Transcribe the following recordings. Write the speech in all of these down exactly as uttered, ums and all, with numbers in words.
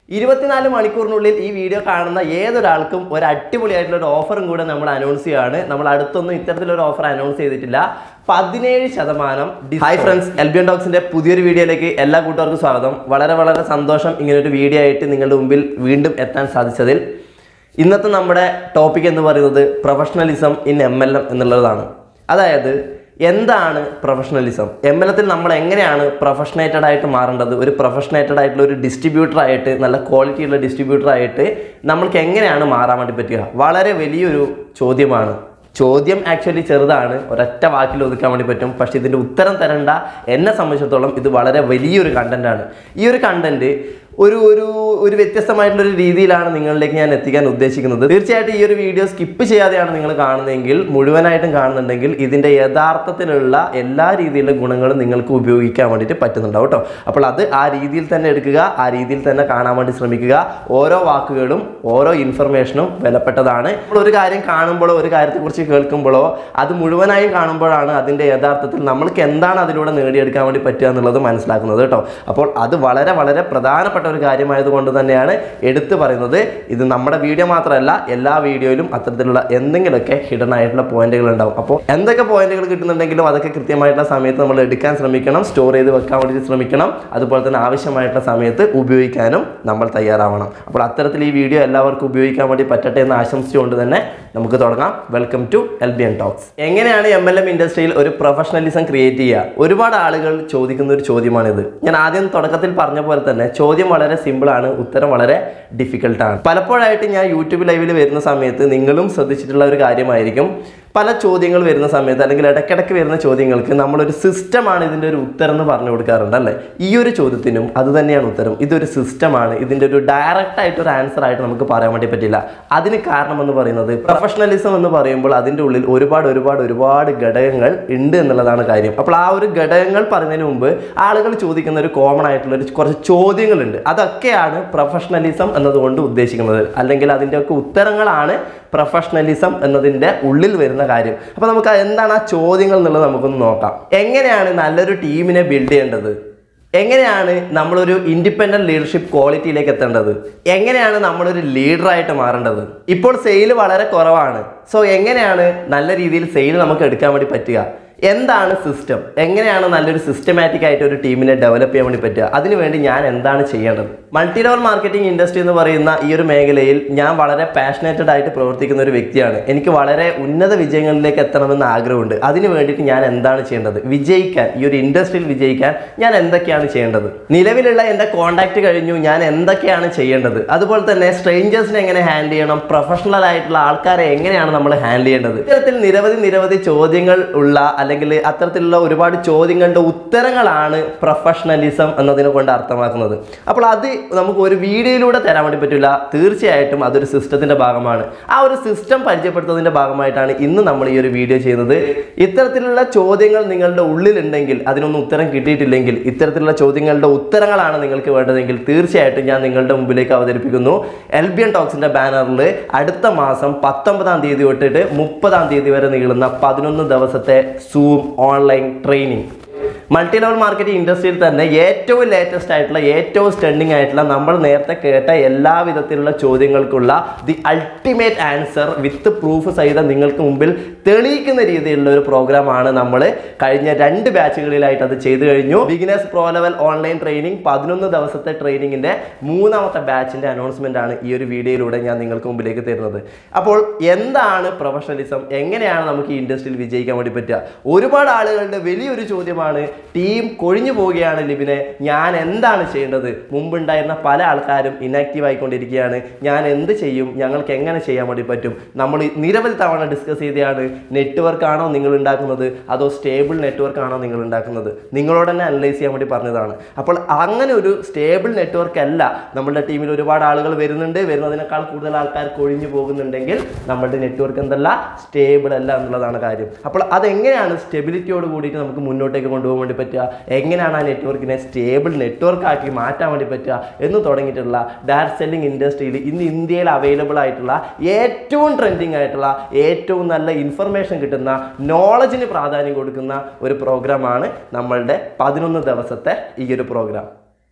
ഇരുപത്തിനാല് മണിക്കൂറിനുള്ളിൽ ഈ വീഡിയോ കാണുന്ന ഏതൊരാൾക്കും ഒരു അടിപൊളിയായിട്ടുള്ള ഒരു ഓഫറും കൂടെ നമ്മൾ അനൗൺസ് ചെയ്യുകയാണ്. നമ്മൾ അടുത്തൊന്നും ഇത്തരത്തിലൊരു ഓഫർ അനൗൺസ് ചെയ്തിട്ടില്ല. പതിനേഴ് ശതമാനം. Hi friends, L B N ടോക്സിന്റെ പുതിയൊരു വീഡിയോയിലേക്ക് എല്ലാ കൂട്ടുകാർക്കും സ്വാഗതം. വളരെ വളരെ സന്തോഷം ഇങ്ങനൊരു വീഡിയോ ആയിട്ട് നിങ്ങളുടെ മുമ്പിൽ വീണ്ടും എത്താൻ സാധിച്ചതിൽ. ഇന്നത്തെ നമ്മുടെ ടോപ്പിക് എന്ന് പറയുന്നത് professionalism in M L M എന്നുള്ളതാണ്. അതായത് എന്താണ് പ്രൊഫഷണലിസം, എം എൽ എത്തിൽ നമ്മൾ എങ്ങനെയാണ് പ്രൊഫഷണേറ്റഡ് ആയിട്ട് മാറേണ്ടത്, ഒരു പ്രൊഫഷണേറ്റഡ് ആയിട്ടുള്ള ഒരു ഡിസ്ട്രിബ്യൂട്ടറായിട്ട്, നല്ല ക്വാളിറ്റിയുള്ള ഡിസ്ട്രിബ്യൂട്ടറായിട്ട് നമ്മൾക്ക് എങ്ങനെയാണ് മാറാൻ വേണ്ടി പറ്റുക? വളരെ വലിയൊരു ചോദ്യമാണ്. ചോദ്യം ആക്ച്വലി ചെറുതാണ്, ഒരൊറ്റ വാക്കിൽ ഒതുക്കാൻ വേണ്ടി പറ്റും. പക്ഷേ ഇതിൻ്റെ ഉത്തരം തരേണ്ട എന്നെ സംബന്ധിച്ചിടത്തോളം ഇത് വളരെ വലിയൊരു കണ്ടൻറ്റാണ്. ഈ ഒരു കണ്ടൻറ്റ് ഒരു ഒരു ഒരു വ്യത്യസ്തമായിട്ടുള്ളൊരു രീതിയിലാണ് നിങ്ങളിലേക്ക് ഞാൻ എത്തിക്കാൻ ഉദ്ദേശിക്കുന്നത്. തീർച്ചയായിട്ടും ഈ ഒരു വീഡിയോ സ്കിപ്പ് ചെയ്യാതെയാണ് നിങ്ങൾ കാണുന്നതെങ്കിൽ, മുഴുവനായിട്ടും കാണുന്നുണ്ടെങ്കിൽ ഇതിൻ്റെ യഥാർത്ഥത്തിലുള്ള എല്ലാ രീതിയിലുള്ള ഗുണങ്ങളും നിങ്ങൾക്ക് ഉപയോഗിക്കാൻ വേണ്ടിയിട്ട് പറ്റുന്നുണ്ടാവും കേട്ടോ. അപ്പോൾ അത് ആ രീതിയിൽ തന്നെ എടുക്കുക, ആ രീതിയിൽ തന്നെ കാണാൻ വേണ്ടി ശ്രമിക്കുക. ഓരോ വാക്കുകളും ഓരോ ഇൻഫർമേഷനും വിലപ്പെട്ടതാണ്. നമ്മൾ ഒരു കാര്യം കാണുമ്പോഴോ ഒരു കാര്യത്തെക്കുറിച്ച് കേൾക്കുമ്പോഴോ അത് മുഴുവനായും കാണുമ്പോഴാണ് അതിൻ്റെ യഥാർത്ഥത്തിൽ നമ്മൾക്ക് എന്താണ് അതിലൂടെ നേടിയെടുക്കാൻ വേണ്ടി പറ്റുക എന്നുള്ളത് മനസ്സിലാക്കുന്നത് കേട്ടോ. അപ്പോൾ അത് വളരെ വളരെ പ്രധാനപ്പെട്ട ഒരു കാര്യമായതുകൊണ്ട് തന്നെയാണ് എടുത്തു പറയുന്നത്. ഇത് നമ്മുടെ വീഡിയോ മാത്രമല്ല, എല്ലാ വീഡിയോയിലും അത്തരത്തിലുള്ള എന്തെങ്കിലുമൊക്കെ ഹിഡൻ ആയിട്ടുള്ള പോയിന്റുകൾ ഉണ്ടാവും. അപ്പോൾ എന്തൊക്കെ പോയിന്റുകൾ കിട്ടുന്നുണ്ടെങ്കിലും അതൊക്കെ കൃത്യമായിട്ടുള്ള സമയത്ത് നമ്മൾ എടുക്കാൻ ശ്രമിക്കണം, സ്റ്റോർ ചെയ്ത് വെക്കാൻ വേണ്ടി ശ്രമിക്കണം. അതുപോലെ തന്നെ ആവശ്യമായിട്ടുള്ള സമയത്ത് ഉപയോഗിക്കാനും നമ്മൾ തയ്യാറാവണം. അപ്പോൾ അത്തരത്തിൽ ഈ വീഡിയോ എല്ലാവർക്കും ഉപയോഗിക്കാൻ വേണ്ടി പറ്റട്ടെ എന്ന് ആശംസിച്ചുകൊണ്ട് തന്നെ നമുക്ക് തുടങ്ങാം. Welcome to L B N talks. എങ്ങനെയാണ് എം എൽ എം ഇൻഡസ്ട്രിയിൽ ഒരു പ്രൊഫഷണലിസം ക്രിയേറ്റ് ചെയ്യുക? ഒരുപാട് ആളുകൾ ചോദിക്കുന്ന ഒരു ചോദ്യമാണിത്. ഞാൻ ആദ്യം തുടക്കത്തിൽ പറഞ്ഞ പോലെ തന്നെ ചോദ്യം വളരെ സിമ്പിളാണ്, ഉത്തരം വളരെ ഡിഫിക്കൽട്ടാണ്. പലപ്പോഴായിട്ട് ഞാൻ യൂട്യൂബ് ലൈവിൽ വരുന്ന സമയത്ത് നിങ്ങളും ശ്രദ്ധിച്ചിട്ടുള്ള ഒരു കാര്യമായിരിക്കും, പല ചോദ്യങ്ങൾ വരുന്ന സമയത്ത് അല്ലെങ്കിൽ ഇടയ്ക്കിടയ്ക്ക് വരുന്ന ചോദ്യങ്ങൾക്ക് നമ്മളൊരു സിസ്റ്റമാണ് ഇതിൻ്റെ ഒരു ഉത്തരം എന്ന് പറഞ്ഞു കൊടുക്കാറുണ്ട് അല്ലേ? ഈ ഒരു ചോദ്യത്തിനും അത് തന്നെയാണ് ഉത്തരം. ഇതൊരു സിസ്റ്റമാണ്, ഇതിൻ്റെ ഒരു ഡയറക്റ്റ് ആയിട്ടൊരു ആൻസർ ആയിട്ട് നമുക്ക് പറയാൻ വേണ്ടി പറ്റില്ല. അതിന് കാരണം എന്ന് പറയുന്നത് പ്രൊഫഷണലിസം എന്ന് പറയുമ്പോൾ അതിൻ്റെ ഉള്ളിൽ ഒരുപാട് ഒരുപാട് ഒരുപാട് ഘടകങ്ങൾ ഉണ്ട് എന്നുള്ളതാണ് കാര്യം. അപ്പോൾ ആ ഒരു ഘടകങ്ങൾ പറയുന്നതിന് മുമ്പ് ആളുകൾ ചോദിക്കുന്ന ഒരു കോമൺ ആയിട്ടുള്ള ഒരു കുറച്ച് ചോദ്യങ്ങളുണ്ട്. അതൊക്കെയാണ് പ്രൊഫഷണലിസം എന്നതുകൊണ്ട് ഉദ്ദേശിക്കുന്നത്, അല്ലെങ്കിൽ അതിൻ്റെയൊക്കെ ഉത്തരങ്ങളാണ് പ്രൊഫഷണലിസം എന്നതിൻ്റെ ഉള്ളിൽ വരുന്ന കാര്യം. അപ്പോൾ നമുക്ക് എന്താണ് ആ ചോദ്യങ്ങൾ എന്നുള്ളത് നമുക്കൊന്ന് നോക്കാം. എങ്ങനെയാണ് നല്ലൊരു ടീമിനെ ബിൽഡ് ചെയ്യേണ്ടത്? എങ്ങനെയാണ് നമ്മളൊരു ഇൻഡിപെൻഡൻറ്റ് ലീഡർഷിപ്പ് ക്വാളിറ്റിയിലേക്ക് എത്തേണ്ടത്? എങ്ങനെയാണ് നമ്മളൊരു ലീഡറായിട്ട് മാറേണ്ടത്? ഇപ്പോൾ സെയിൽ വളരെ കുറവാണ്. സോ എങ്ങനെയാണ് നല്ല രീതിയിൽ സെയിൽ നമുക്ക് എടുക്കാൻ വേണ്ടി പറ്റുക? എന്താണ് സിസ്റ്റം? എങ്ങനെയാണ് നല്ലൊരു സിസ്റ്റമാറ്റിക് ആയിട്ട് ഒരു ടീമിനെ ഡെവലപ്പ് ചെയ്യാൻ വേണ്ടി പറ്റുക? അതിനുവേണ്ടി ഞാൻ എന്താണ് ചെയ്യേണ്ടത്? മൾട്ടി ലെവൽ മാർക്കറ്റിംഗ് ഇൻഡസ്ട്രി എന്ന് പറയുന്ന ഈ ഒരു മേഖലയിൽ ഞാൻ വളരെ പാഷനേറ്റഡ് ആയിട്ട് പ്രവർത്തിക്കുന്ന ഒരു വ്യക്തിയാണ്. എനിക്ക് വളരെ ഉന്നത വിജയങ്ങളിലേക്ക് എത്തണമെന്ന് ആഗ്രഹമുണ്ട്. അതിന് വേണ്ടിയിട്ട് ഞാൻ എന്താണ് ചെയ്യേണ്ടത്? വിജയിക്കാൻ, ഈ ഒരു ഇൻഡസ്ട്രിയിൽ വിജയിക്കാൻ ഞാൻ എന്തൊക്കെയാണ് ചെയ്യേണ്ടത്? നിലവിലുള്ള എൻ്റെ കോൺടാക്റ്റ് കഴിഞ്ഞു, ഞാൻ എന്തൊക്കെയാണ് ചെയ്യേണ്ടത്? അതുപോലെ തന്നെ സ്ട്രേഞ്ചേഴ്സിനെ എങ്ങനെ ഹാൻഡിൽ ചെയ്യണം? പ്രൊഫഷണൽ ആയിട്ടുള്ള ആൾക്കാരെ എങ്ങനെയാണ് നമ്മൾ ഹാൻഡിൽ ചെയ്യേണ്ടത്? ഇത്തരത്തിൽ നിരവധി നിരവധി ചോദ്യങ്ങൾ ഉള്ള അല്ലെങ്കിൽ അത്തരത്തിലുള്ള ഒരുപാട് ചോദ്യങ്ങളുടെ ഉത്തരങ്ങളാണ് പ്രൊഫഷണലിസം എന്നതിനെ കൊണ്ട് അർത്ഥമാക്കുന്നത്. അപ്പോൾ അത് നമുക്ക് ഒരു വീഡിയോയിലൂടെ തരാൻ വേണ്ടി പറ്റില്ല. തീർച്ചയായിട്ടും അതൊരു സിസ്റ്റത്തിൻ്റെ ഭാഗമാണ്. ആ ഒരു സിസ്റ്റം പരിചയപ്പെടുത്തുന്നതിൻ്റെ ഭാഗമായിട്ടാണ് ഇന്ന് നമ്മൾ ഈ ഒരു വീഡിയോ ചെയ്യുന്നത്. ഇത്തരത്തിലുള്ള ചോദ്യങ്ങൾ നിങ്ങളുടെ ഉള്ളിലുണ്ടെങ്കിൽ, അതിനൊന്നും ഉത്തരം കിട്ടിയിട്ടില്ലെങ്കിൽ, ഇത്തരത്തിലുള്ള ചോദ്യങ്ങളുടെ ഉത്തരങ്ങളാണ് നിങ്ങൾക്ക് വേണ്ടതെങ്കിൽ തീർച്ചയായിട്ടും ഞാൻ നിങ്ങളുടെ മുമ്പിലേക്ക് അവതരിപ്പിക്കുന്നു. എൽ ബി എൻ ടോക്സിൻ്റെ ബാനറിൽ അടുത്ത മാസം പത്തൊമ്പതാം തീയതി തൊട്ടിട്ട് മുപ്പതാം തീയതി വരെ നീളുന്ന പതിനൊന്ന് ദിവസത്തെ zoom online training. Multi level marketing ഇൻഡസ്ട്രിയിൽ തന്നെ ഏറ്റവും ലേറ്റസ്റ്റ് ആയിട്ടുള്ള, ഏറ്റവും സ്റ്റണ്ടിങ് ആയിട്ടുള്ള, നമ്മൾ നേരത്തെ കേട്ട എല്ലാ വിധത്തിലുള്ള ചോദ്യങ്ങൾക്കുള്ള the ultimate answer with proof സഹിതം നിങ്ങൾക്ക് മുമ്പിൽ തെളിയിക്കുന്ന രീതിയിലുള്ള ഒരു പ്രോഗ്രാമാണ് നമ്മൾ കഴിഞ്ഞ രണ്ട് ബാച്ചുകളിലായിട്ട് അത് ചെയ്തു കഴിഞ്ഞു. Beginners pro level online training പതിനൊന്ന് ദിവസത്തെ ട്രെയിനിങ്ങിൻ്റെ മൂന്നാമത്തെ ബാച്ചിൻ്റെ അനൗൺസ്മെൻ്റ് ആണ് ഈ ഒരു വീഡിയോയിലൂടെ ഞാൻ നിങ്ങൾക്ക് മുമ്പിലേക്ക് തരുന്നത്. അപ്പോൾ എന്താണ് പ്രൊഫഷണലിസം? എങ്ങനെയാണ് നമുക്ക് ഈ ഇൻഡസ്ട്രിയിൽ വിജയിക്കാൻ വേണ്ടി പറ്റുക? ഒരുപാട് ആളുകളുടെ വലിയൊരു ചോദ്യമാണ്, ടീം കൊഴിഞ്ഞു പോവുകയാണ് ലിബിനെ, ഞാൻ എന്താണ് ചെയ്യേണ്ടത്? മുമ്പുണ്ടായിരുന്ന പല ആൾക്കാരും ഇനാക്റ്റീവ് ആയിക്കൊണ്ടിരിക്കുകയാണ്, ഞാൻ എന്ത് ചെയ്യും? ഞങ്ങൾക്ക് എങ്ങനെ ചെയ്യാൻ വേണ്ടി പറ്റും? നമ്മൾ നിരവധി തവണ ഡിസ്കസ് ചെയ്തതാണ്. നെറ്റ്വർക്ക് ആണോ നിങ്ങൾ ഉണ്ടാക്കുന്നത്, അതോ സ്റ്റേബിൾ നെറ്റ്വർക്ക് ആണോ നിങ്ങൾ ഉണ്ടാക്കുന്നത്? നിങ്ങളോട് തന്നെ അനലൈസ് ചെയ്യാൻ വേണ്ടി പറഞ്ഞതാണ്. അപ്പോൾ അങ്ങനെ ഒരു സ്റ്റേബിൾ നെറ്റ്വർക്ക് അല്ല നമ്മളുടെ ടീമിൽ. ഒരുപാട് ആളുകൾ വരുന്നുണ്ട്, വരുന്നതിനേക്കാൾ കൂടുതൽ ആൾക്കാർ കൊഴിഞ്ഞു പോകുന്നുണ്ടെങ്കിൽ നമ്മളുടെ നെറ്റ്വർക്ക് എന്തല്ല, സ്റ്റേബിൾ അല്ല എന്നുള്ളതാണ് കാര്യം. അപ്പോൾ അതെങ്ങനെയാണ് സ്റ്റെബിലിറ്റിയോട് കൂടിയിട്ട് നമുക്ക് മുന്നോട്ടേക്ക് കൊണ്ടുപോകാൻ വേണ്ടി പറ്റുക? എങ്ങനെയാണ് ആ നെറ്റ്വർക്കിനെ സ്റ്റേബിൾ നെറ്റ്വർക്ക് ആക്കി മാറ്റാൻ വേണ്ടി പറ്റുക എന്ന് തുടങ്ങിയിട്ടുള്ള ഡയറക്റ്റ് സെല്ലിംഗ് ഇൻഡസ്ട്രിയിൽ ഇന്ന് ഇന്ത്യയിൽ അവൈലബിൾ ആയിട്ടുള്ള ഏറ്റവും ട്രെൻഡിങ് ആയിട്ടുള്ള, ഏറ്റവും നല്ല ഇൻഫർമേഷൻ കിട്ടുന്ന, നോളജിന് പ്രാധാന്യം കൊടുക്കുന്ന ഒരു പ്രോഗ്രാമാണ് നമ്മളുടെ പതിനൊന്ന് ദിവസത്തെ ഈ ഒരു പ്രോഗ്രാം.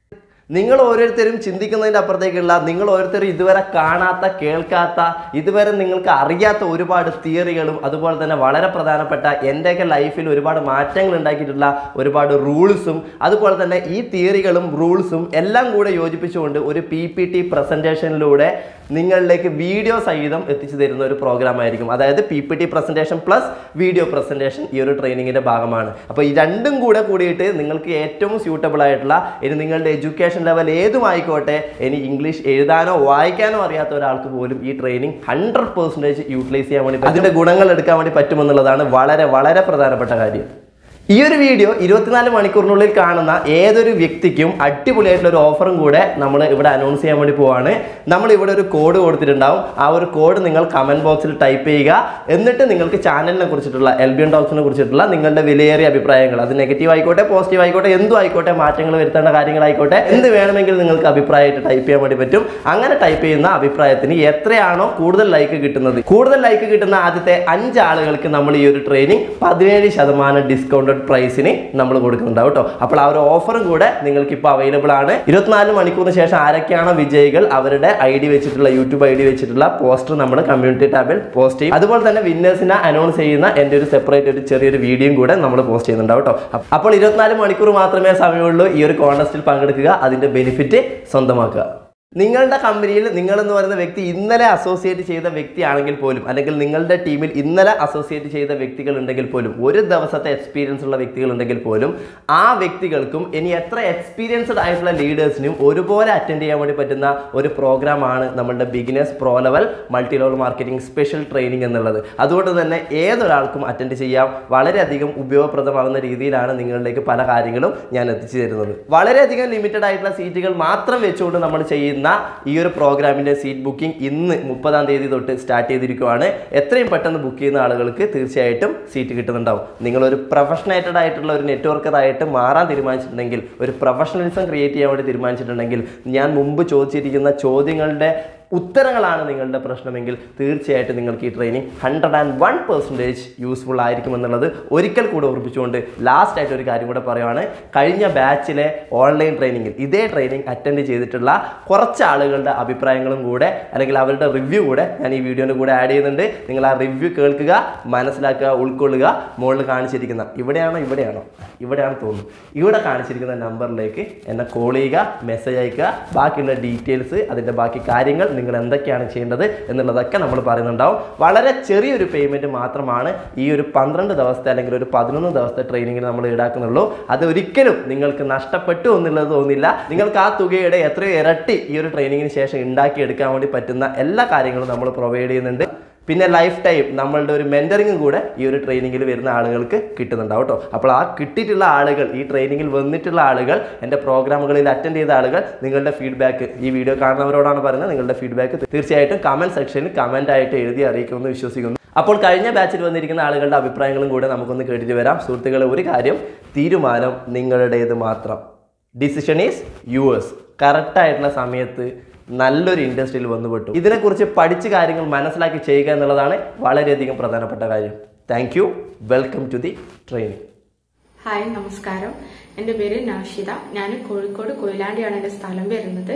നിങ്ങൾ ഓരോരുത്തരും ചിന്തിക്കുന്നതിൻ്റെ അപ്പുറത്തേക്കുള്ള നിങ്ങൾ ഓരോരുത്തരും ഇതുവരെ കാണാത്ത കേൾക്കാത്ത ഇതുവരെ നിങ്ങൾക്ക് അറിയാത്ത ഒരുപാട് തിയറികളും അതുപോലെ തന്നെ വളരെ പ്രധാനപ്പെട്ട എൻ്റെയൊക്കെ ലൈഫിൽ ഒരുപാട് മാറ്റങ്ങൾ ഉണ്ടാക്കിയിട്ടുള്ള ഒരുപാട് റൂൾസും അതുപോലെ തന്നെ ഈ തിയറികളും റൂൾസും എല്ലാം കൂടെ യോജിപ്പിച്ചുകൊണ്ട് ഒരു പി പി ടി പ്രസൻറ്റേഷനിലൂടെ നിങ്ങളിലേക്ക് വീഡിയോ സഹിതം എത്തിച്ചു തരുന്ന ഒരു പ്രോഗ്രാം ആയിരിക്കും. അതായത് P P T presentation plus video presentation ഈ ഒരു ട്രെയിനിങ്ങിൻ്റെ ഭാഗമാണ്. അപ്പോൾ ഈ രണ്ടും കൂടെ കൂടിയിട്ട് നിങ്ങൾക്ക് ഏറ്റവും സ്യൂട്ടബിൾ ആയിട്ടുള്ള ഇനി നിങ്ങളുടെ എഡ്യൂക്കേഷൻ ലെവൽ ഏതും ആയിക്കോട്ടെ, ഇനി ഇംഗ്ലീഷ് എഴുതാനോ വായിക്കാനോ അറിയാത്ത ഒരാൾക്ക് പോലും ഈ ട്രെയിനിങ് ഹൺഡ്രഡ് പെർസെൻറ്റേജ് യൂട്ടിലൈസ് ചെയ്യാൻ വേണ്ടി അതിൻ്റെ ഗുണങ്ങൾ എടുക്കാൻ വേണ്ടി പറ്റുമെന്നുള്ളതാണ് വളരെ വളരെ പ്രധാനപ്പെട്ട കാര്യം. ഈ ഒരു വീഡിയോ ഇരുപത്തിനാല് മണിക്കൂറിനുള്ളിൽ കാണുന്ന ഏതൊരു വ്യക്തിക്കും അടിപൊളിയായിട്ടുള്ള ഒരു ഓഫറും കൂടെ നമ്മൾ ഇവിടെ അനൗൺസ് ചെയ്യാൻ വേണ്ടി പോവാണ്. നമ്മൾ ഇവിടെ ഒരു കോഡ് കൊടുത്തിട്ടുണ്ടാവും. ആ ഒരു കോഡ് നിങ്ങൾ കമൻറ്റ് ബോക്സിൽ ടൈപ്പ് ചെയ്യുക. എന്നിട്ട് നിങ്ങൾക്ക് ചാനലിനെ കുറിച്ചിട്ടുള്ള എൽ ബി എൻ ടോക്സിനെ കുറിച്ചിട്ടുള്ള നിങ്ങളുടെ വിലയേറിയ അഭിപ്രായങ്ങൾ, അത് നെഗറ്റീവ് ആയിക്കോട്ടെ പോസിറ്റീവ് ആയിക്കോട്ടെ എന്തും ആയിക്കോട്ടെ, മാറ്റങ്ങൾ വരുത്തേണ്ട കാര്യങ്ങളായിക്കോട്ടെ, എന്ത് വേണമെങ്കിൽ നിങ്ങൾക്ക് അഭിപ്രായമായിട്ട് ടൈപ്പ് ചെയ്യാൻ വേണ്ടി പറ്റും. അങ്ങനെ ടൈപ്പ് ചെയ്യുന്ന അഭിപ്രായത്തിന് എത്രയാണോ കൂടുതൽ ലൈക്ക് കിട്ടുന്നത്, കൂടുതൽ ലൈക്ക് കിട്ടുന്ന ആദ്യത്തെ അഞ്ച് ആളുകൾക്ക് നമ്മൾ ഈ ഒരു ട്രെയിനിങ് പതിനേഴ് ശതമാനം ഡിസ്കൗണ്ട് പ്രൈസിന് നമ്മൾ കൊടുക്കുന്നുണ്ടാവും കേട്ടോ. അപ്പോൾ ആ ഒരു ഓഫറും കൂടെ നിങ്ങൾക്ക് ഇപ്പോൾ അവൈലബിൾ ആണ്. ഇരുപത്തിനാല് മണിക്കൂറിന് ശേഷം ആരൊക്കെയാണോ വിജയികൾ അവരുടെ ഐ ഡി വെച്ചിട്ടുള്ള യൂട്യൂബ് ഐ ഡി വെച്ചിട്ടുള്ള പോസ്റ്റർ നമ്മൾ കമ്മ്യൂണിറ്റി ടാബിൽ പോസ്റ്റ് ചെയ്യും. അതുപോലെ തന്നെ വിന്നേഴ്സിനെ അനൗൺസ് ചെയ്യുന്ന എൻ്റെ ഒരു സെപ്പറേറ്റ് ഒരു ചെറിയൊരു വീഡിയോയും കൂടെ നമ്മൾ പോസ്റ്റ് ചെയ്യുന്നുണ്ടാവും കേട്ടോ. അപ്പോൾ ഇരുപത്തിനാല് മണിക്കൂർ മാത്രമേ സമയമുള്ളൂ ഈ ഒരു കോൺടെസ്റ്റിൽ പങ്കെടുക്കുക, അതിൻ്റെ ബെനിഫിറ്റ് സ്വന്തമാക്കുക. നിങ്ങളുടെ കമ്പനിയിൽ നിങ്ങളെന്ന് പറയുന്ന വ്യക്തി ഇന്നലെ അസോസിയേറ്റ് ചെയ്ത വ്യക്തിയാണെങ്കിൽ പോലും, അല്ലെങ്കിൽ നിങ്ങളുടെ ടീമിൽ ഇന്നലെ അസോസിയേറ്റ് ചെയ്ത വ്യക്തികൾ ഉണ്ടെങ്കിൽ പോലും, ഒരു ദിവസത്തെ എക്സ്പീരിയൻസ് ഉള്ള വ്യക്തികൾ ഉണ്ടെങ്കിൽ പോലും ആ വ്യക്തികൾക്കും ഇനി എത്ര എക്സ്പീരിയൻസ്ഡ് ആയിട്ടുള്ള ലീഡേഴ്സിനും ഒരുപോലെ അറ്റൻഡ് ചെയ്യാൻ വേണ്ടി പറ്റുന്ന ഒരു പ്രോഗ്രാമാണ് നമ്മളുടെ beginners pro level multi level marketing special training എന്നുള്ളത്. അതുകൊണ്ട് തന്നെ ഏതൊരാൾക്കും അറ്റൻഡ് ചെയ്യാം. വളരെയധികം ഉപയോഗപ്രദമാകുന്ന രീതിയിലാണ് നിങ്ങളിലേക്ക് പല കാര്യങ്ങളും ഞാൻ എത്തിച്ചു തരുന്നത്. വളരെയധികം ലിമിറ്റഡ് ആയിട്ടുള്ള സീറ്റുകൾ മാത്രം വെച്ചുകൊണ്ട് നമ്മൾ ചെയ്യുന്ന ഈ ഒരു പ്രോഗ്രാമിന്റെ സീറ്റ് ബുക്കിംഗ് ഇന്ന് മുപ്പതാം തീയതി തൊട്ട് സ്റ്റാർട്ട് ചെയ്തിരിക്കുകയാണ്. എത്രയും പെട്ടെന്ന് ബുക്ക് ചെയ്യുന്ന ആളുകൾക്ക് തീർച്ചയായിട്ടും സീറ്റ് കിട്ടുന്നുണ്ടാവും. നിങ്ങളൊരു പ്രൊഫഷണേറ്റഡ് ആയിട്ടുള്ള ഒരു നെറ്റ്വർക്കറായിട്ട് മാറാൻ തീരുമാനിച്ചിട്ടുണ്ടെങ്കിൽ, ഒരു പ്രൊഫഷണലിസം ക്രിയേറ്റ് ചെയ്യാൻ വേണ്ടി തീരുമാനിച്ചിട്ടുണ്ടെങ്കിൽ, ഞാൻ മുമ്പ് ചോദിച്ചിരിക്കുന്ന ചോദ്യങ്ങളുടെ ഉത്തരങ്ങളാണ് നിങ്ങളുടെ പ്രശ്നമെങ്കിൽ തീർച്ചയായിട്ടും നിങ്ങൾക്ക് ഈ training hundred and one percentage useful ആയിരിക്കുമെന്നുള്ളത് ഒരിക്കൽ കൂടെ ഓർപ്പിച്ചുകൊണ്ട് ലാസ്റ്റ് ആയിട്ട് ഒരു കാര്യം കൂടെ പറയുവാണ്. കഴിഞ്ഞ ബാച്ചിലെ ഓൺലൈൻ ട്രെയിനിങ്ങിൽ ഇതേ ട്രെയിനിങ് അറ്റൻഡ് ചെയ്തിട്ടുള്ള കുറച്ച് ആളുകളുടെ അഭിപ്രായങ്ങളും കൂടെ അല്ലെങ്കിൽ അവരുടെ റിവ്യൂ കൂടെ ഞാൻ ഈ വീഡിയോൻ്റെ കൂടെ ആഡ് ചെയ്യുന്നുണ്ട്. നിങ്ങൾ ആ റിവ്യൂ കേൾക്കുക, മനസ്സിലാക്കുക, ഉൾക്കൊള്ളുക. മുകളിൽ കാണിച്ചിരിക്കുന്ന ഇവിടെയാണോ ഇവിടെയാണോ ഇവിടെയാണ് തോന്നുന്നു, ഇവിടെ കാണിച്ചിരിക്കുന്ന നമ്പറിലേക്ക് എന്നെ കോൾ ചെയ്യുക, മെസ്സേജ് അയക്കുക. ബാക്കിയുള്ള ഡീറ്റെയിൽസ്, അതിൻ്റെ ബാക്കി കാര്യങ്ങൾ നിങ്ങൾ എന്തൊക്കെയാണ് ചെയ്യേണ്ടത് എന്നുള്ളതൊക്കെ നമ്മൾ പറയുന്നുണ്ടാവും. വളരെ ചെറിയൊരു പേയ്മെൻറ്റ് മാത്രമാണ് ഈ ഒരു പന്ത്രണ്ട് ദിവസത്തെ അല്ലെങ്കിൽ ഒരു പതിനൊന്ന് ദിവസത്തെ ട്രെയിനിങ്ങിന് നമ്മൾ ഈടാക്കുന്നുള്ളൂ. അത് ഒരിക്കലും നിങ്ങൾക്ക് നഷ്ടപ്പെട്ടു എന്നുള്ളത് തോന്നില്ല. നിങ്ങൾക്ക് ആ തുകയുടെ എത്രയോ ഇരട്ടി ഈ ഒരു ട്രെയിനിങ്ങിന് ശേഷം ഉണ്ടാക്കിയെടുക്കാൻ വേണ്ടി പറ്റുന്ന എല്ലാ കാര്യങ്ങളും നമ്മൾ പ്രൊവൈഡ് ചെയ്യുന്നുണ്ട്. പിന്നെ ലൈഫ് ടൈം നമ്മളുടെ ഒരു മെൻറ്ററിങ്ങും കൂടെ ഈ ഒരു ട്രെയിനിങ്ങിൽ വരുന്ന ആളുകൾക്ക് കിട്ടുന്നുണ്ടാവും കേട്ടോ. അപ്പോൾ ആ കിട്ടിയിട്ടുള്ള ആളുകൾ, ഈ ട്രെയിനിങ്ങിൽ വന്നിട്ടുള്ള ആളുകൾ, എൻ്റെ പ്രോഗ്രാമുകളിൽ അറ്റൻഡ് ചെയ്ത ആളുകൾ, നിങ്ങളുടെ ഫീഡ്ബാക്ക് ഈ വീഡിയോ കാണുന്നവരോടാണ് പറയുന്നത്, നിങ്ങളുടെ ഫീഡ്ബാക്ക് തീർച്ചയായിട്ടും കമൻറ്റ് സെക്ഷനിൽ കമൻ്റ് ആയിട്ട് എഴുതി അറിയിക്കുമെന്ന് വിശ്വസിക്കുന്നു. അപ്പോൾ കഴിഞ്ഞ ബാച്ചിൽ വന്നിരിക്കുന്ന ആളുകളുടെ അഭിപ്രായങ്ങളും കൂടെ നമുക്കൊന്ന് കേട്ടിട്ട് വരാം. സുഹൃത്തുക്കളെ, ഒരു കാര്യം, തീരുമാനം നിങ്ങളുടേത് മാത്രം. Decision is yours. കറക്റ്റായിട്ടുള്ള സമയത്ത് നല്ലൊരു ഇൻഡസ്ട്രിയിൽ വന്നുപെട്ടു. ഇതിനെക്കുറിച്ച് പഠിച്ച കാര്യങ്ങൾ മനസ്സിലാക്കി ചെയ്യുക എന്നുള്ളതാണ് വളരെയധികം പ്രധാനപ്പെട്ട കാര്യം. Thank you. Welcome to the training. Hi, നമസ്കാരം. എൻ്റെ പേര് നാഷിദ. ഞാൻ കോഴിക്കോട് കൊയിലാണ്ടിയാണ് എൻ്റെ സ്ഥലം വരുന്നത്.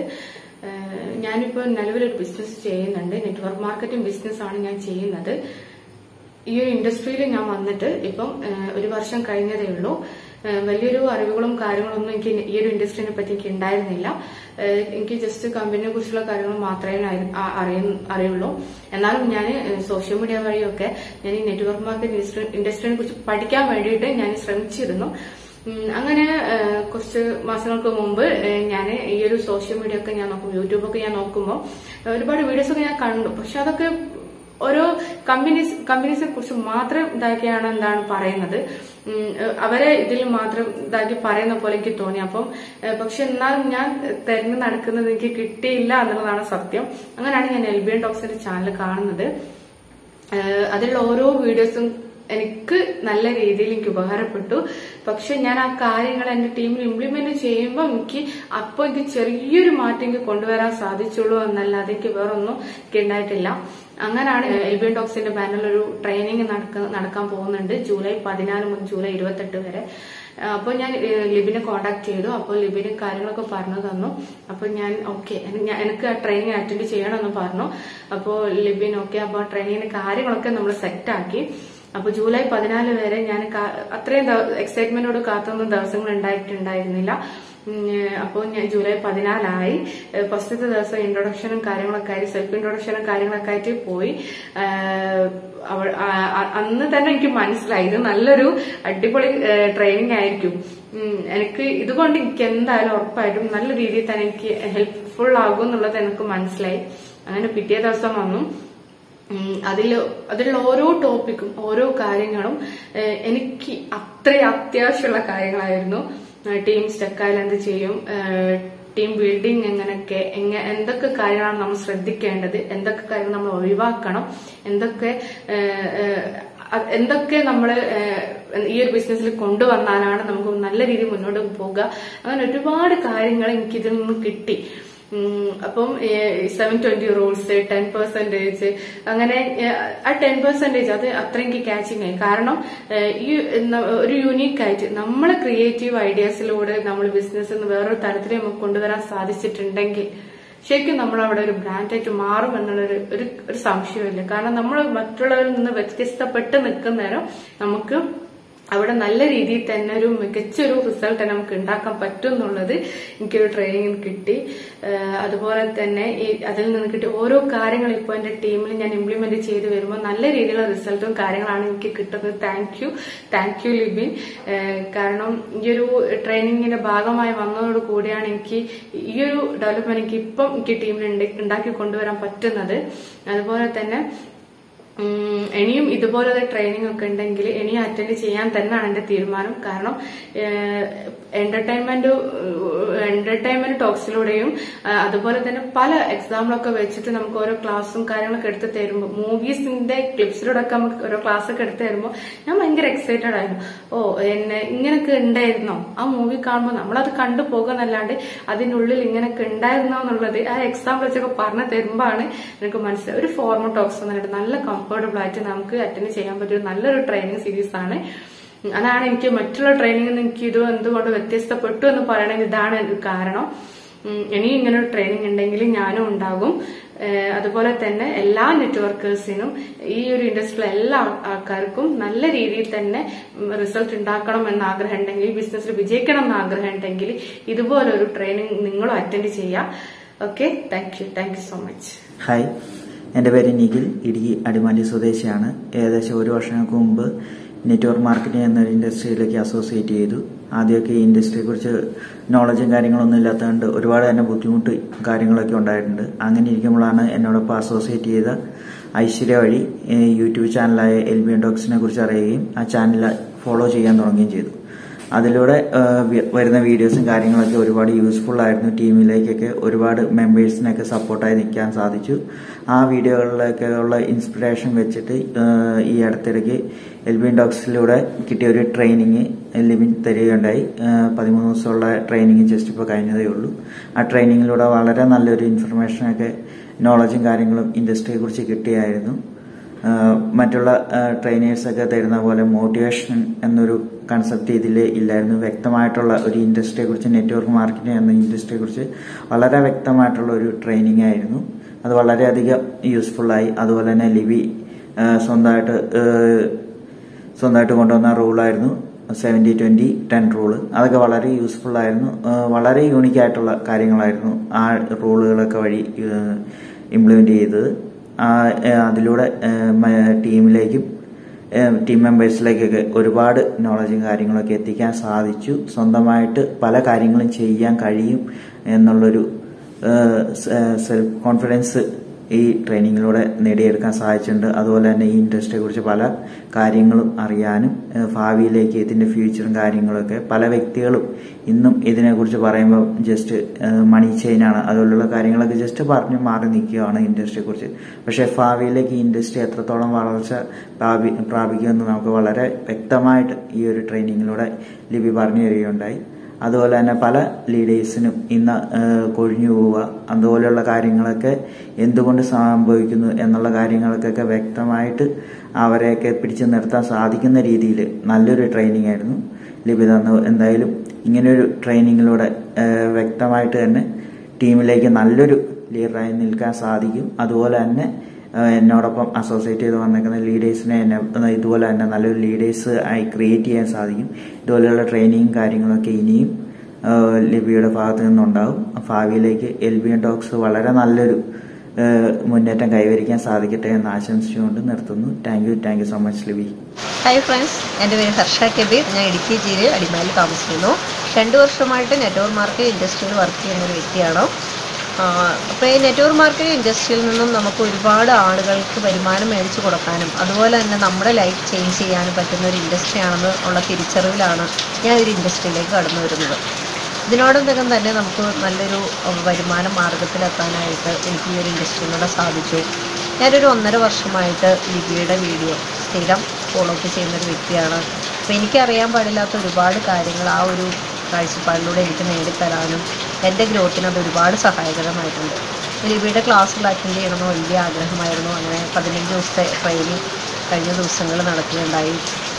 ഞാനിപ്പോൾ നിലവിലൊരു ബിസിനസ് ചെയ്യുന്നുണ്ട്. നെറ്റ്വർക്ക് മാർക്കറ്റിംഗ് ബിസിനസ്സാണ് ഞാൻ ചെയ്യുന്നത്. ഈ ഒരു ഇൻഡസ്ട്രിയിൽ ഞാൻ വന്നിട്ട് ഇപ്പം ഒരു വർഷം കഴിഞ്ഞതേ ഉള്ളൂ. വലിയൊരു അറിവുകളും കാര്യങ്ങളൊന്നും എനിക്ക് ഈ ഒരു ഇൻഡസ്ട്രീനെ പറ്റി എനിക്ക് ഉണ്ടായിരുന്നില്ല. എനിക്ക് ജസ്റ്റ് കമ്പനിയെ കുറിച്ചുള്ള കാര്യങ്ങൾ മാത്രമേ അറിയുള്ളൂ. എന്നാലും ഞാൻ സോഷ്യൽ മീഡിയ വഴിയൊക്കെ ഞാൻ ഈ നെറ്റ്വർക്ക് മാർക്കറ്റ് ഇൻഡസ്ട്രീനെ കുറിച്ച് പഠിക്കാൻ വേണ്ടിയിട്ട് ഞാൻ ശ്രമിച്ചിരുന്നു. അങ്ങനെ കുറച്ച് മാസങ്ങൾക്ക് മുമ്പ് ഞാൻ ഈ ഒരു സോഷ്യൽ മീഡിയ ഒക്കെ ഞാൻ നോക്കും, യൂട്യൂബൊക്കെ ഞാൻ നോക്കുമ്പോൾ ഒരുപാട് വീഡിയോസ് ഒക്കെ ഞാൻ കണ്ടു. പക്ഷെ അതൊക്കെ ഓരോ കമ്പനീസ് കമ്പനീസിനെ കുറിച്ച് മാത്രം ഇതാക്കിയാണ് എന്താണ് പറയുന്നത്, അവരെ ഇതിൽ മാത്രം ഇതാക്കി പറയുന്ന പോലെ എനിക്ക് തോന്നി. അപ്പം പക്ഷെ എന്നാലും ഞാൻ തെരഞ്ഞു നടക്കുന്നത് എനിക്ക് കിട്ടിയില്ല എന്നുള്ളതാണ് സത്യം. അങ്ങനെയാണ് ഞാൻ എൽ ബി എൻ ടോക്സിന്റെ ചാനൽ കാണുന്നത്. അതിലുള്ള ഓരോ വീഡിയോസും എനിക്ക് നല്ല രീതിയിൽ എനിക്ക് ഉപകാരപ്പെട്ടു. പക്ഷെ ഞാൻ ആ കാര്യങ്ങൾ എന്റെ ടീമിൽ ഇംപ്ലിമെന്റ് ചെയ്യുമ്പോൾ എനിക്ക് അപ്പൊ എനിക്ക് ചെറിയൊരു മാറ്റം എനിക്ക് കൊണ്ടുവരാൻ സാധിച്ചുള്ളൂ എന്നല്ലാതെ എനിക്ക് വേറൊന്നും എനിക്ക് ഉണ്ടായിട്ടില്ല. അങ്ങനെയാണ് എൽ ബി എൻ ടോക്സിന്റെ ബാനറിൽ ഒരു ട്രെയിനിങ് നടക്കാൻ പോകുന്നുണ്ട്. ജൂലൈ പതിനാല് മുതൽ ജൂലൈ ഇരുപത്തെട്ട് വരെ അപ്പോൾ ഞാൻ ലിബിനെ കോൺടാക്ട് ചെയ്തു. അപ്പോൾ ലിബിന് കാര്യങ്ങളൊക്കെ പറഞ്ഞു തന്നു. അപ്പോൾ ഞാൻ ഓക്കെ, എനിക്ക് ആ ട്രെയിനിങ് അറ്റൻഡ് ചെയ്യണമെന്ന് പറഞ്ഞു. അപ്പോൾ ലിബിൻ ഓക്കെ, അപ്പോൾ ട്രെയിനിങ്ങിന്റെ കാര്യങ്ങളൊക്കെ നമ്മൾ സെറ്റാക്കി. അപ്പൊ ജൂലൈ പതിനാല് വരെ ഞാൻ അത്രയും എക്സൈറ്റ്മെന്റോട് കാത്തുന്ന ദിവസങ്ങൾ ഉണ്ടായിട്ടുണ്ടായിരുന്നില്ല. അപ്പോൾ ഞാൻ ജൂലൈ പതിനാലായി. ഫസ്റ്റത്തെ ദിവസം ഇൻട്രൊഡക്ഷനും കാര്യങ്ങളൊക്കെ ആയി, സെൽഫ് ഇൻട്രൊഡക്ഷനും കാര്യങ്ങളൊക്കെ ആയിട്ട് പോയി. അന്ന് തന്നെ എനിക്ക് മനസ്സിലായി ഇത് നല്ലൊരു അടിപൊളി ട്രെയിനിങ് ആയിരിക്കും. എനിക്ക് ഇതുകൊണ്ട് എനിക്ക് എന്തായാലും ഉറപ്പായിട്ടും നല്ല രീതിയിൽ തന്നെ എനിക്ക് ഹെൽപ്ഫുൾ ആകും എന്നുള്ളത് എനിക്ക് മനസ്സിലായി. അങ്ങനെ പിറ്റേ ദിവസം വന്നു. അതിൽ അതിലുള്ള ഓരോ ടോപ്പിക്കും ഓരോ കാര്യങ്ങളും എനിക്ക് അത്രയും അത്യാവശ്യമുള്ള കാര്യങ്ങളായിരുന്നു. ടീം സ്റ്റക്കായാൽ എന്ത് ചെയ്യും, ടീം ബിൽഡിംഗ് എങ്ങനെയൊക്കെ, എന്തൊക്കെ കാര്യങ്ങളാണ് നമ്മൾ ശ്രദ്ധിക്കേണ്ടത്, എന്തൊക്കെ കാര്യങ്ങൾ നമ്മൾ ഒഴിവാക്കണം, എന്തൊക്കെ എന്തൊക്കെ നമ്മൾ ഈ ഒരു ബിസിനസ്സിൽ കൊണ്ടുവന്നാലാണ് നമുക്ക് നല്ല രീതിയിൽ മുന്നോട്ട് പോകുക. അങ്ങനെ ഒരുപാട് കാര്യങ്ങൾ എനിക്കിതിൽ നിന്ന് കിട്ടി. അപ്പം seven twenty rules, ten percentage, അങ്ങനെ ആ ടെൻ പെർസെന്റേജ് അത് അത്ര എനിക്ക് ക്യാച്ചിങ് ആയി. കാരണം ഈ ഒരു യൂണീക്ക് ആയിട്ട് നമ്മളെ ക്രിയേറ്റീവ് ഐഡിയാസിലൂടെ നമ്മൾ ബിസിനസ് വേറൊരു തലത്തിൽ നമുക്ക് കൊണ്ടുവരാൻ സാധിച്ചിട്ടുണ്ടെങ്കിൽ ശരിക്കും നമ്മൾ അവിടെ ഒരു ബ്രാൻഡായിട്ട് മാറും എന്നുള്ളൊരു ഒരു ഒരു സംശയമില്ല. കാരണം നമ്മൾ മറ്റുള്ളവരിൽ നിന്ന് വ്യത്യസ്തപ്പെട്ട് നിൽക്കുന്നേരം നമുക്ക് അവിടെ നല്ല രീതിയിൽ തന്നെ ഒരു മികച്ചൊരു റിസൾട്ട് തന്നെ നമുക്ക് ഉണ്ടാക്കാൻ പറ്റും എന്നുള്ളത് എനിക്കൊരു ട്രെയിനിങ് കിട്ടി. അതുപോലെ തന്നെ ഈ അതിൽ നിന്ന് കിട്ടിയ ഓരോ കാര്യങ്ങൾ ഇപ്പോൾ എന്റെ ടീമിൽ ഞാൻ ഇംപ്ലിമെന്റ് ചെയ്ത് വരുമ്പോൾ നല്ല രീതിയിലുള്ള റിസൾട്ടും കാര്യങ്ങളാണ് എനിക്ക് കിട്ടുന്നത്. Thank you thank you Libin. കാരണം ഈ ഒരു ട്രെയിനിങ്ങിന്റെ ഭാഗമായി വന്നതോട് കൂടിയാണ് എനിക്ക് ഈ ഒരു ഡെവലപ്മെന്റ് എനിക്ക് ഇപ്പം എനിക്ക് ടീമിൽ ഉണ്ടാക്കി കൊണ്ടുവരാൻ പറ്റുന്നത്. അതുപോലെ തന്നെ ഇനിയും ഇതുപോലത്തെ ട്രെയിനിങ് ഒക്കെ ഉണ്ടെങ്കിൽ ഇനിയും അറ്റൻഡ് ചെയ്യാൻ തന്നെയാണ് എന്റെ തീരുമാനം. കാരണം എന്റർടൈൻമെന്റ് എന്റർടൈൻമെന്റ് ടോക്സിലൂടെയും അതുപോലെ തന്നെ പല എക്സാമ്പിളൊക്കെ വെച്ചിട്ട് നമുക്ക് ഓരോ ക്ലാസ്സും കാര്യങ്ങളൊക്കെ എടുത്ത് തരുമ്പോൾ, മൂവീസിന്റെ ക്ലിപ്സിലൂടെ ഒക്കെ നമുക്ക് ഓരോ ക്ലാസ് ഒക്കെ എടുത്ത് തരുമ്പോൾ ഞാൻ ഭയങ്കര എക്സൈറ്റഡ് ആയിരുന്നു. ഓ എന്നെ ഇങ്ങനെയൊക്കെ ഉണ്ടായിരുന്നോ, ആ മൂവി കാണുമ്പോൾ നമ്മളത് കണ്ടു പോകുന്നല്ലാണ്ട് അതിനുള്ളിൽ ഇങ്ങനെയൊക്കെ ഉണ്ടായിരുന്നോ എന്നുള്ളത് ആ എക്സാമ്പിൾ വെച്ചൊക്കെ പറഞ്ഞു തരുമ്പോഴാണ് എനിക്ക് മനസ്സിലായി ഒരു ഫോർമൽ ടോക്സ് എന്നിട്ട് നല്ല കംഫർട്ടബിൾ ആയിട്ട് നമുക്ക് അറ്റൻഡ് ചെയ്യാൻ പറ്റിയ നല്ലൊരു ട്രെയിനിങ് സീരീസ് ആണ്. അതാണ് എനിക്ക് മറ്റുള്ള ട്രെയിനിങ്ങിൽ നിന്ന് എനിക്ക് ഇത് എന്തുകൊണ്ട് വ്യത്യസ്തപ്പെട്ടു എന്ന് പറയണമെങ്കിൽ ഇതാണ് ഒരു കാരണം. ഇനിയും ഇങ്ങനെ ഒരു ട്രെയിനിങ് ഉണ്ടെങ്കിൽ ഞാനും ഉണ്ടാകും. അതുപോലെ തന്നെ എല്ലാ നെറ്റ്വർക്കേഴ്സിനും ഈ ഒരു ഇൻഡസ്ട്രിയിലെ എല്ലാ ആൾക്കാർക്കും നല്ല രീതിയിൽ തന്നെ റിസൾട്ട് ഉണ്ടാക്കണം എന്ന ആഗ്രഹം ഉണ്ടെങ്കിൽ, ഈ ബിസിനസ്സിൽ വിജയിക്കണം എന്ന ആഗ്രഹം ഉണ്ടെങ്കിൽ ഇതുപോലൊരു ട്രെയിനിങ് നിങ്ങളും അറ്റൻഡ് ചെയ്യാം. Okay, thank you thank you so much. Hi, എൻ്റെ പേര് നിഖിൽ, ഇടുക്കി അടിമാലി സ്വദേശിയാണ്. ഏകദേശം ഒരു വർഷങ്ങൾക്ക് മുമ്പ് നെറ്റ്വർക്ക് മാർക്കറ്റിംഗ് എന്നൊരു ഇൻഡസ്ട്രിയിലേക്ക് അസോസിയേറ്റ് ചെയ്തു. ആദ്യമൊക്കെ ഈ ഇൻഡസ്ട്രിയെക്കുറിച്ച് നോളജും കാര്യങ്ങളൊന്നും ഇല്ലാത്തതുകൊണ്ട് ഒരുപാട് തന്നെ ബുദ്ധിമുട്ട് കാര്യങ്ങളൊക്കെ ഉണ്ടായിട്ടുണ്ട്. അങ്ങനെ ഇരിക്കുമ്പോഴാണ് എന്നോടൊപ്പം അസോസിയേറ്റ് ചെയ്ത ഐശ്വര്യ വഴി യൂട്യൂബ് ചാനലായ എൽ ബി എൻ ടോക്സിനെ കുറിച്ച് അറിയുകയും ആ ചാനൽ ഫോളോ ചെയ്യാൻ തുടങ്ങുകയും ചെയ്തു. അതിലൂടെ വരുന്ന വീഡിയോസും കാര്യങ്ങളൊക്കെ ഒരുപാട് യൂസ്ഫുൾ ആയിരുന്നു. ടീമിലേക്കൊക്കെ ഒരുപാട് മെമ്പേഴ്സിനൊക്കെ സപ്പോർട്ടായി നിൽക്കാൻ സാധിച്ചു. ആ വീഡിയോകളിലൊക്കെ ഉള്ള ഇൻസ്പിറേഷൻ വെച്ചിട്ട് ഈ അടുത്തിടയ്ക്ക് എൽ ബി എൻ ടോക്സിലൂടെ കിട്ടിയ ഒരു ട്രെയിനിങ് ലിബിൻ തരികയുണ്ടായി. പതിമൂന്ന് ദിവസമുള്ള ട്രെയിനിങ് ജസ്റ്റ് ഇപ്പോൾ കഴിഞ്ഞതേ ഉള്ളൂ. ആ ട്രെയിനിങ്ങിലൂടെ വളരെ നല്ലൊരു ഇൻഫർമേഷനൊക്കെ നോളജും കാര്യങ്ങളും ഇൻഡസ്ട്രിയെ കുറിച്ച് കിട്ടിയായിരുന്നു. മറ്റുള്ള ട്രെയിനേഴ്സൊക്കെ തരുന്ന പോലെ മോട്ടിവേഷൻ എന്നൊരു കൺസെപ്റ്റ് ഇതിൽ ഇല്ലായിരുന്നു. വ്യക്തമായിട്ടുള്ള ഒരു ഇൻഡസ്ട്രിയെ കുറിച്ച്, നെറ്റ്വർക്ക് മാർക്കറ്റിംഗ് എന്ന ഇൻഡസ്ട്രിയെ കുറിച്ച് വളരെ വ്യക്തമായിട്ടുള്ള ഒരു ട്രെയിനിങ് ആയിരുന്നു. അത് വളരെയധികം യൂസ്ഫുള്ളായി. അതുപോലെ തന്നെ ലിബി സ്വന്തമായിട്ട് സ്വന്തമായിട്ട് കൊണ്ടുവന്ന റൂളായിരുന്നു സെവൻറ്റി ട്വന്റി ടെൻ റൂള്. അതൊക്കെ വളരെ യൂസ്ഫുൾ ആയിരുന്നു. വളരെ യൂണിക് ആയിട്ടുള്ള കാര്യങ്ങളായിരുന്നു ആ റൂളുകളൊക്കെ വഴി ഇംപ്ലിമെന്റ് ചെയ്തത്. അതിലൂടെ ടീമിലേക്കും ടീം മെമ്പേഴ്സിലേക്കൊക്കെ ഒരുപാട് നോളജും കാര്യങ്ങളൊക്കെ എത്തിക്കാൻ സാധിച്ചു. സ്വന്തമായിട്ട് പല കാര്യങ്ങളും ചെയ്യാൻ കഴിയും എന്നുള്ളൊരു സെൽഫ് കോൺഫിഡൻസ് ഈ ട്രെയിനിങ്ങിലൂടെ നേടിയെടുക്കാൻ സാധിച്ചിട്ടുണ്ട്. അതുപോലെ തന്നെ ഈ ഇൻഡസ്ട്രിയെ കുറിച്ച് പല കാര്യങ്ങളും അറിയാനും ഭാവിയിലേക്ക് ഇതിന്റെ ഫ്യൂച്ചറും കാര്യങ്ങളൊക്കെ പല വ്യക്തികളും ഇന്നും ഇതിനെക്കുറിച്ച് പറയുമ്പോൾ ജസ്റ്റ് മണി ചെയിനാണ് അതുപോലുള്ള കാര്യങ്ങളൊക്കെ ജസ്റ്റ് പറഞ്ഞ് മാറി നിൽക്കുകയാണ് ഇൻഡസ്ട്രിയെ കുറിച്ച്. പക്ഷെ ഭാവിയിലേക്ക് ഈ ഇൻഡസ്ട്രി എത്രത്തോളം വളർച്ച പ്രാപി പ്രാപിക്കുമെന്ന് നമുക്ക് വളരെ വ്യക്തമായിട്ട് ഈ ഒരു ട്രെയിനിങ്ങിലൂടെ ലിബി പറഞ്ഞു തരികയുണ്ടായി. അതുപോലെ തന്നെ പല ലീഡേഴ്സിനും ഇന്ന് കൊഴിഞ്ഞു പോവുക അതുപോലെയുള്ള കാര്യങ്ങളൊക്കെ എന്തുകൊണ്ട് സംഭവിക്കുന്നു എന്നുള്ള കാര്യങ്ങൾക്കൊക്കെ വ്യക്തമായിട്ട് അവരെയൊക്കെ പിടിച്ചു നിർത്താൻ സാധിക്കുന്ന രീതിയിൽ നല്ലൊരു ട്രെയിനിങ് ആയിരുന്നു. ലിബി തന്നു. എന്തായാലും ഇങ്ങനെയൊരു ട്രെയിനിങ്ങിലൂടെ വ്യക്തമായിട്ട് തന്നെ ടീമിലേക്ക് നല്ലൊരു ലീഡറായി നിൽക്കാൻ സാധിക്കും. അതുപോലെ തന്നെ എന്നോടൊപ്പം അസോസിയേറ്റ് ചെയ്ത് വന്നിരിക്കുന്ന ലീഡേഴ്സിനെ എന്നെ ഇതുപോലെ തന്നെ നല്ലൊരു ലീഡേഴ്സ് ആയി ക്രിയേറ്റ് ചെയ്യാൻ സാധിക്കും. ഇതുപോലെയുള്ള ട്രെയിനിങ്ങും കാര്യങ്ങളൊക്കെ ഇനിയും ലിബിയുടെ ഭാഗത്തു നിന്നുണ്ടാവും. ഭാവിയിലേക്ക് എൽ ബി എൻ ടോക്സ് വളരെ നല്ലൊരു മുന്നേറ്റം കൈവരിക്കാൻ സാധിക്കട്ടെ എന്ന് ആശംസിച്ചുകൊണ്ട് നിർത്തുന്നു. Thank you thank you so much Libi. Hi friends, എൻ്റെ പേര് ഹർഷ കബീർ. ഞാൻ ഇടുക്കി ജില്ലയിൽ അടിമാലിൽ താമസിക്കുന്നു. രണ്ട് വർഷമായിട്ട് നെറ്റ്വർക്ക് മാർക്കറ്റ് ഇൻഡസ്ട്രിയിൽ വർക്ക് ചെയ്യുന്ന ഒരു വ്യക്തിയാണ്. അപ്പോൾ ഈ നെറ്റ്വർക്ക് മാർക്കറ്റ് ഇൻഡസ്ട്രിയിൽ നിന്നും നമുക്ക് ഒരുപാട് ആളുകൾക്ക് വരുമാനം മേടിച്ചു കൊടുക്കാനും അതുപോലെ തന്നെ നമ്മുടെ ലൈഫ് ചേഞ്ച് ചെയ്യാനും പറ്റുന്ന ഒരു ഇൻഡസ്ട്രി ആണെന്ന് ഉള്ള തിരിച്ചറിവിലാണ് ഞാൻ ഒരു ഇൻഡസ്ട്രിയിലേക്ക് കടന്നു വരുന്നത്. ഇതിനോടൊപ്പം തന്നെ നമുക്ക് നല്ലൊരു വരുമാന മാർഗത്തിലെത്താനായിട്ട് എനിക്ക് ഈ ഒരു ഇൻഡസ്ട്രിയിലൂടെ സാധിച്ചു. ഞാനൊരു ഒന്നര വർഷമായിട്ട് ലിബിയുടെ വീഡിയോ സ്ഥിരം ഫോളോ അപ്പ് ചെയ്യുന്നൊരു വ്യക്തിയാണ്. അപ്പോൾ എനിക്കറിയാൻ പാടില്ലാത്ത ഒരുപാട് കാര്യങ്ങൾ ആ ഒരു കാഴ്ചപ്പാടിലൂടെ എനിക്ക് നേടിത്തരാനും എൻ്റെ ഗ്രോത്തിന് അത് ഒരുപാട് സഹായകരമായിട്ടുണ്ട്. ലിബിയുടെ ക്ലാസ്സുകൾ അറ്റൻഡ് ചെയ്യണമെന്ന് വലിയ ആഗ്രഹമായിരുന്നു. അങ്ങനെ പതിനഞ്ച് ദിവസത്തെ ട്രെയിനിങ് കഴിഞ്ഞ ദിവസങ്ങൾ നടക്കുകയുണ്ടായി.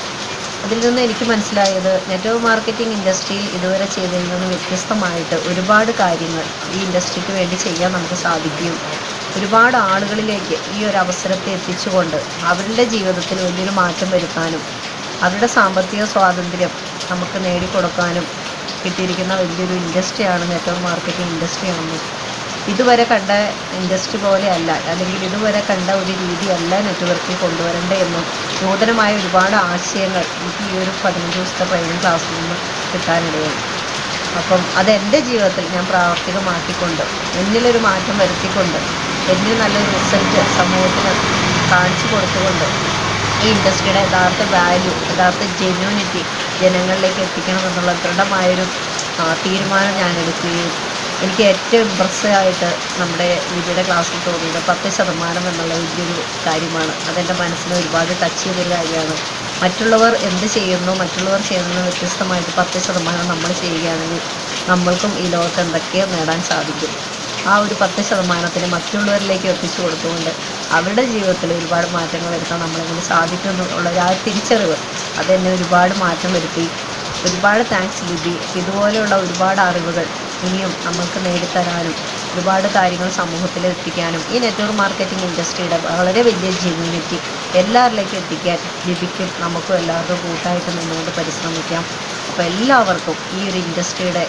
അതിൽ നിന്ന് എനിക്ക് മനസ്സിലായത് നെറ്റ്വർക്ക് മാർക്കറ്റിംഗ് ഇൻഡസ്ട്രിയിൽ ഇതുവരെ ചെയ്തതിൽ നിന്ന് വ്യത്യസ്തമായിട്ട് ഒരുപാട് കാര്യങ്ങൾ ഈ ഇൻഡസ്ട്രിക്ക് വേണ്ടി ചെയ്യാൻ നമുക്ക് സാധിക്കും. ഒരുപാട് ആളുകളിലേക്ക് ഈ ഒരു അവസരത്തെ എത്തിച്ചുകൊണ്ട് അവരുടെ ജീവിതത്തിൽ വലിയൊരു മാറ്റം വരുത്താനും അവരുടെ സാമ്പത്തിക സ്വാതന്ത്ര്യം നമുക്ക് നേടിക്കൊടുക്കാനും കിട്ടിയിരിക്കുന്ന വലിയൊരു ഇൻഡസ്ട്രിയാണ് നെറ്റ്വർക്ക് മാർക്കറ്റിംഗ് ഇൻഡസ്ട്രിയാണെന്നും ഇതുവരെ കണ്ട ഇൻഡസ്ട്രി പോലെയല്ല അല്ലെങ്കിൽ ഇതുവരെ കണ്ട ഒരു രീതിയല്ല നെറ്റ്വർക്കിൽ കൊണ്ടുവരേണ്ടതെന്നും നൂതനമായ ഒരുപാട് ആശയങ്ങൾ എനിക്ക് ഈ ഒരു പതിനഞ്ച് ദിവസത്തെ ട്രെയിനിങ് ക്ലാസ്സിൽ നിന്ന് കിട്ടാനിടയായി. അപ്പം അതെൻ്റെ ജീവിതത്തിൽ ഞാൻ പ്രാവർത്തികമാക്കിക്കൊണ്ട് എന്നിലൊരു മാറ്റം വരുത്തിക്കൊണ്ട് എന്നിൽ നല്ലൊരു റിസൾട്ട് സമൂഹത്തിന് കാണിച്ചു കൊടുത്തുകൊണ്ട് ഈ ഇൻഡസ്ട്രിയുടെ യഥാർത്ഥ വാല്യൂ യഥാർത്ഥ ജെന്യൂനിറ്റി ജനങ്ങളിലേക്ക് എത്തിക്കണമെന്നുള്ള ദൃഢമായൊരു തീരുമാനം ഞാൻ എടുക്കുകയും എനിക്ക് ഏറ്റവും ഇമ്പ്രസ്സായിട്ട് നമ്മുടെ ലിബിയുടെ ക്ലാസ്സിൽ തോന്നിയത് പത്ത് ശതമാനം എന്നുള്ള വലിയൊരു കാര്യമാണ്. അതെൻ്റെ മനസ്സിനെ ഒരുപാട് ടച്ച് ചെയ്തൊരു കാര്യമാണ്. മറ്റുള്ളവർ എന്ത് ചെയ്യുന്നു മറ്റുള്ളവർ ചെയ്യുന്നതിന് വ്യത്യസ്തമായിട്ട് പത്ത് ശതമാനം നമ്മൾ ചെയ്യുകയാണെങ്കിൽ നമ്മൾക്കും ഈ ലോകത്ത് എന്തൊക്കെയോ നേടാൻ സാധിക്കും. ആ ഒരു പത്ത് ശതമാനത്തിന് മറ്റുള്ളവരിലേക്ക് എത്തിച്ചു കൊടുത്തുകൊണ്ട് അവരുടെ ജീവിതത്തിൽ ഒരുപാട് മാറ്റങ്ങൾ വരുത്താൻ നമ്മളെങ്ങനെ സാധിക്കുന്നു ഉള്ള ആ തിരിച്ചറിവ് അതെന്നെ ഒരുപാട് മാറ്റം വരുത്തി. ഒരുപാട് താങ്ക്സ് ലിബി. ഇതുപോലെയുള്ള ഒരുപാട് അറിവുകൾ ഇനിയും നമ്മൾക്ക് നേടിത്തരാനും ഒരുപാട് കാര്യങ്ങൾ സമൂഹത്തിൽ എത്തിക്കാനും ഈ നെറ്റ്വർക്ക് മാർക്കറ്റിംഗ് ഇൻഡസ്ട്രിയുടെ വളരെ വലിയ ജെന്യൂനിറ്റി എല്ലാവരിലേക്കും എത്തിക്കാൻ ലിബിക്കും നമുക്കും എല്ലാവർക്കും കൂട്ടായിട്ട് നിന്നുകൊണ്ട് പരിശ്രമിക്കാം. അപ്പോൾ എല്ലാവർക്കും ഈ ഒരു ഇൻഡസ്ട്രിയുടെ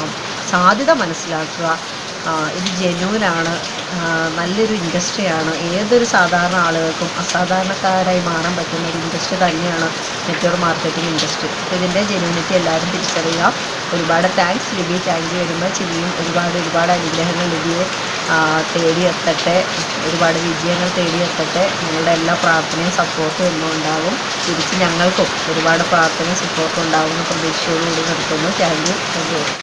സാധ്യത മനസ്സിലാക്കുക. ഇത് ജെന്യൂനാണ്, നല്ലൊരു ഇൻഡസ്ട്രിയാണ്. ഏതൊരു സാധാരണ ആളുകൾക്കും അസാധാരണക്കാരായി മാറാൻ പറ്റുന്ന ഒരു ഇൻഡസ്ട്രി തന്നെയാണ് നെറ്റ്വർക്ക് മാർക്കറ്റിംഗ് ഇൻഡസ്ട്രി. അപ്പോൾ ഇതിൻ്റെ ജെന്യൂനിറ്റി എല്ലാവരും തിരിച്ചറിയുക. ഒരുപാട് thanks Libi. Thank you very much. ഇനിയും ഒരുപാട് ഒരുപാട് അനുഗ്രഹങ്ങൾ ലിബിയെ തേടിയെത്തട്ടെ, ഒരുപാട് വിജയങ്ങൾ തേടിയെത്തട്ടെ. നിങ്ങളുടെ എല്ലാ പ്രാർത്ഥനയും സപ്പോർട്ടും എന്നും ഉണ്ടാകും. തിരിച്ച് ഞങ്ങൾക്കും ഒരുപാട് പ്രാർത്ഥനയും സപ്പോർട്ടും ഉണ്ടാകുമെന്ന് പ്രതീക്ഷയോടുകൂടി നിർത്തുന്നു. Thank you thank U.